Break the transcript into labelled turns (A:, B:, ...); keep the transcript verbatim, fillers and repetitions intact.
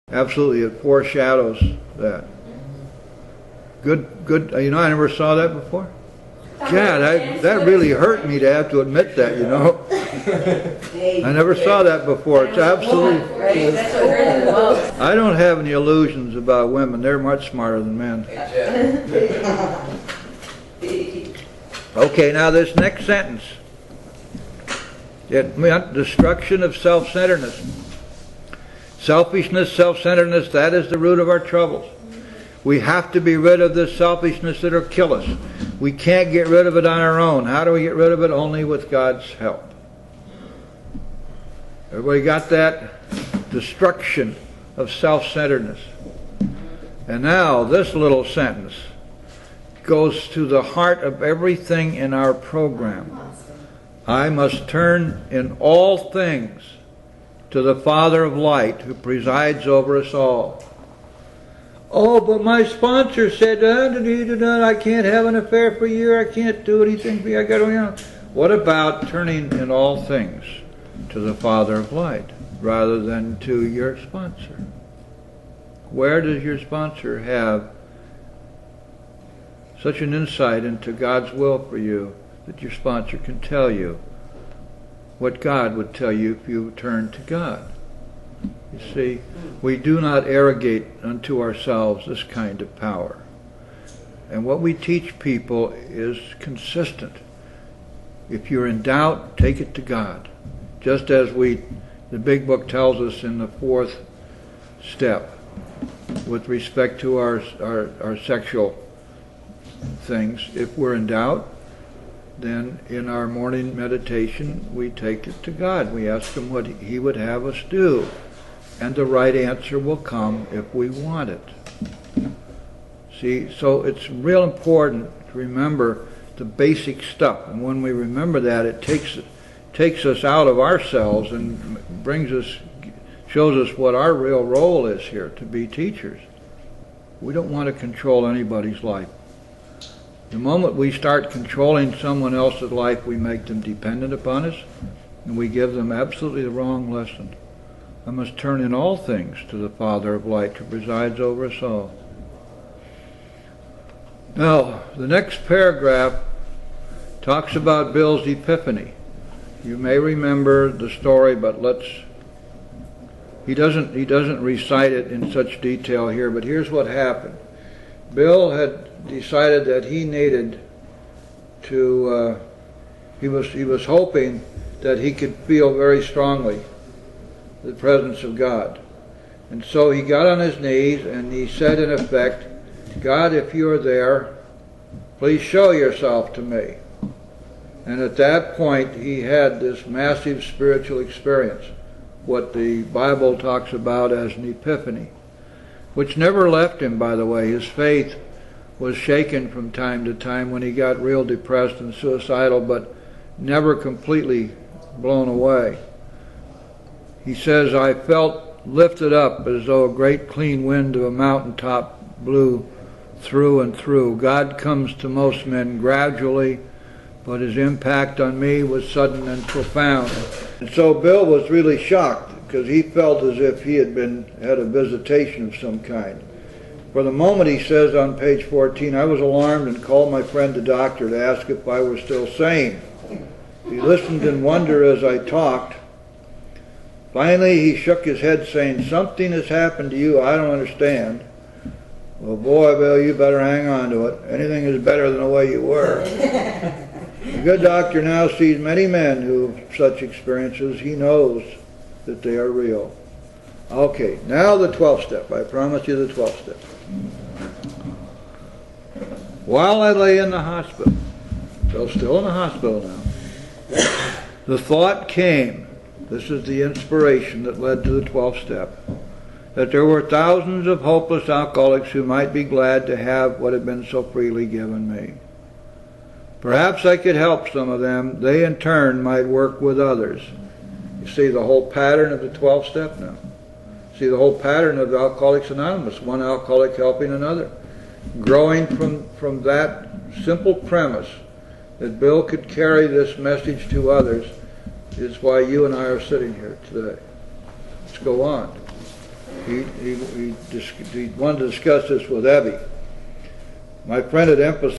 A: Absolutely, it foreshadows that. Good, good. You know, I never saw that before. God, I, that really hurt me to have to admit that, you know. I never saw that before. It's absolutely... I don't have any illusions about women. They're much smarter than men. Okay, now this next sentence. It meant destruction of self-centeredness. Selfishness, self-centeredness, that is the root of our troubles. We have to be rid of this selfishness that'll kill us. We can't get rid of it on our own. How do we get rid of it? Only with God's help. Everybody got that? Destruction of self-centeredness. And now this little sentence goes to the heart of everything in our program. I must turn in all things to the Father of light who presides over us all. Oh, but my sponsor said, da, da, da, da, I can't have an affair for a year, I can't do anything for you, I got to, you know. What about turning in all things to the Father of light rather than to your sponsor? Where does your sponsor have such an insight into God's will for you that your sponsor can tell you what God would tell you if you turn to God? You see, we do not arrogate unto ourselves this kind of power. And what we teach people is consistent. If you're in doubt, take it to God. Just as we, the big book tells us in the fourth step, with respect to our, our, our sexual things, if we're in doubt, then in our morning meditation we take it to God. We ask Him what He would have us do. And the right answer will come if we want it. See, so it's real important to remember the basic stuff. And when we remember that, it takes takes us out of ourselves and brings us, shows us what our real role is here, to be teachers. We don't want to control anybody's life. The moment we start controlling someone else's life, we make them dependent upon us, and we give them absolutely the wrong lesson. I must turn in all things to the Father of light who presides over us all. Now, the next paragraph talks about Bill's epiphany. You may remember the story, but let's... He doesn't, he doesn't recite it in such detail here, but here's what happened. Bill had decided that he needed to... Uh, he was, he was hoping that he could feel very strongly the presence of God. And so he got on his knees and he said in effect, God, if you're there, please show yourself to me. And at that point he had this massive spiritual experience, what the Bible talks about as an epiphany, which never left him, by the way. His faith was shaken from time to time when he got real depressed and suicidal, but never completely blown away. He says, I felt lifted up as though a great clean wind of a mountaintop blew through and through. God comes to most men gradually, but His impact on me was sudden and profound. And so Bill was really shocked because he felt as if he had been had a visitation of some kind. For the moment, he says on page fourteen, I was alarmed and called my friend the doctor to ask if I were still sane. He listened in wonder as I talked. Finally, he shook his head, saying, something has happened to you I don't understand. Well, boy, Bill, you better hang on to it. Anything is better than the way you were. The good doctor now sees many men who have such experiences. He knows that they are real. Okay, now the twelfth step. I promise you the twelfth step. While I lay in the hospital, so still in the hospital now, the thought came, this is the inspiration that led to the twelfth step, that there were thousands of hopeless alcoholics who might be glad to have what had been so freely given me. Perhaps I could help some of them. They in turn might work with others. You see the whole pattern of the twelfth step now. See the whole pattern of Alcoholics Anonymous, one alcoholic helping another. Growing from, from that simple premise that Bill could carry this message to others is why you and I are sitting here today. Let's go on. he, he, he, dis- he wanted to discuss this with Ebby. My friend had emphasized